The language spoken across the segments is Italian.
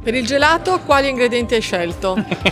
Per il gelato quali ingredienti hai scelto?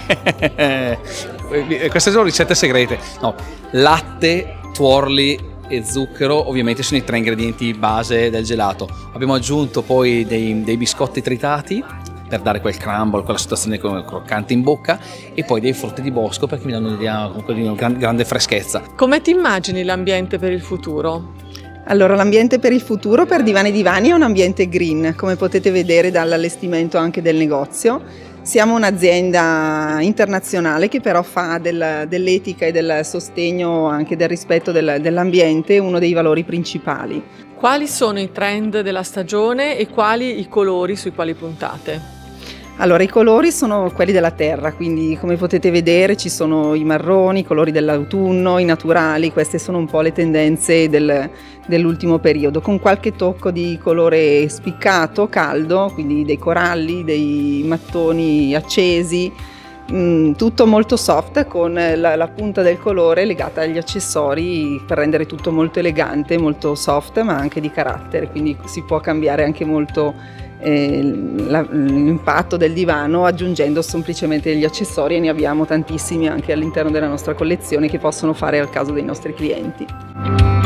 Queste sono ricette segrete. No, latte, tuorli e zucchero ovviamente sono i 3 ingredienti base del gelato. Abbiamo aggiunto poi dei biscotti tritati per dare quel crumble, quella situazione croccante in bocca, e poi dei frutti di bosco perché mi danno un'idea comunque di una grande freschezza. Come ti immagini l'ambiente per il futuro? Allora, l'ambiente per il futuro per Divani Divani è un ambiente green, come potete vedere dall'allestimento anche del negozio. Siamo un'azienda internazionale che però fa dell'etica e del sostegno, anche del rispetto dell'ambiente, uno dei valori principali. Quali sono i trend della stagione e quali i colori sui quali puntate? Allora, i colori sono quelli della terra, quindi come potete vedere ci sono i marroni, i colori dell'autunno, i naturali. Queste sono un po' le tendenze dell'ultimo periodo, con qualche tocco di colore spiccato, caldo, quindi dei coralli, dei mattoni accesi, tutto molto soft, con la punta del colore legata agli accessori per rendere tutto molto elegante, molto soft, ma anche di carattere, quindi si può cambiare anche molto l'impatto del divano aggiungendo semplicemente degli accessori, e ne abbiamo tantissimi anche all'interno della nostra collezione che possono fare al caso dei nostri clienti.